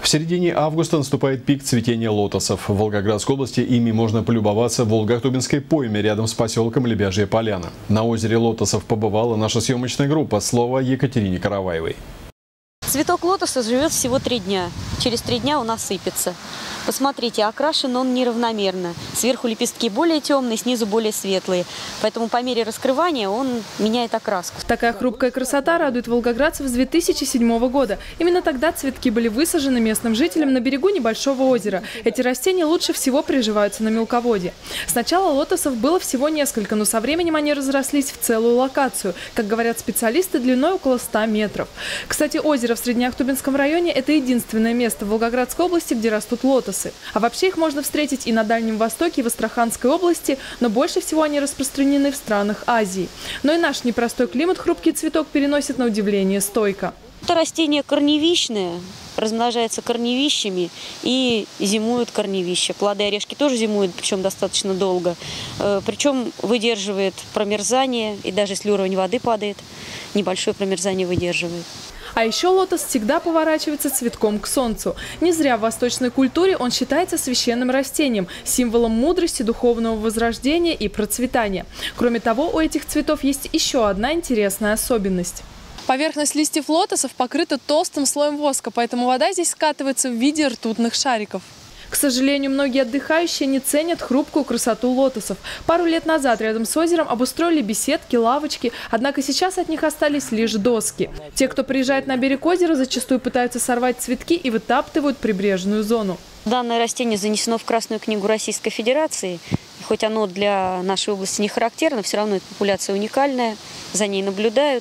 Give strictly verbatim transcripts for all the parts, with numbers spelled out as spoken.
В середине августа наступает пик цветения лотосов. В Волгоградской области ими можно полюбоваться в Волгохтубинской пойме рядом с поселком Лебяжья Поляна. На озере лотосов побывала наша съемочная группа. Слово Екатерине Караваевой. Цветок лотоса живет всего три дня. Через три дня он осыпется. Посмотрите, окрашен он неравномерно. Сверху лепестки более темные, снизу более светлые. Поэтому по мере раскрывания он меняет окраску. Такая хрупкая красота радует волгоградцев с две тысячи седьмого года. Именно тогда цветки были высажены местным жителям на берегу небольшого озера. Эти растения лучше всего приживаются на мелководье. Сначала лотосов было всего несколько, но со временем они разрослись в целую локацию. Как говорят специалисты, длиной около ста метров. Кстати, озеро в Среднеохтубинском районе – это единственное место в Волгоградской области, где растут лотосы. А вообще их можно встретить и на Дальнем Востоке, и в Астраханской области, но больше всего они распространены в странах Азии. Но и наш непростой климат хрупкий цветок переносит на удивление стойко. Это растение корневищное, размножается корневищами и зимуют корневища. Плоды и орешки тоже зимуют, причем достаточно долго. Причем выдерживает промерзание, и даже если уровень воды падает, небольшое промерзание выдерживает. А еще лотос всегда поворачивается цветком к солнцу. Не зря в восточной культуре он считается священным растением, символом мудрости, духовного возрождения и процветания. Кроме того, у этих цветов есть еще одна интересная особенность. Поверхность листьев лотосов покрыта толстым слоем воска, поэтому вода здесь скатывается в виде ртутных шариков. К сожалению, многие отдыхающие не ценят хрупкую красоту лотосов. Пару лет назад рядом с озером обустроили беседки, лавочки, однако сейчас от них остались лишь доски. Те, кто приезжает на берег озера, зачастую пытаются сорвать цветки и вытаптывают прибрежную зону. Данное растение занесено в Красную книгу Российской Федерации. Хоть оно для нашей области не характерно, все равно эта популяция уникальная, за ней наблюдают.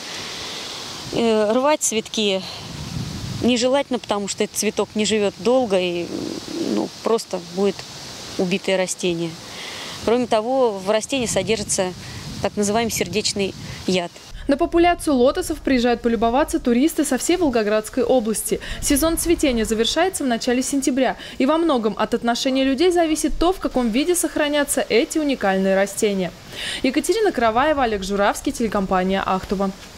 Рвать цветки нежелательно, потому что этот цветок не живет долго и ну, просто будет убитое растение. Кроме того, в растении содержится так называемый сердечный яд. На популяцию лотосов приезжают полюбоваться туристы со всей Волгоградской области. Сезон цветения завершается в начале сентября. И во многом от отношения людей зависит то, в каком виде сохранятся эти уникальные растения. Екатерина Караваева, Олег Журавский, телекомпания «Ахтуба».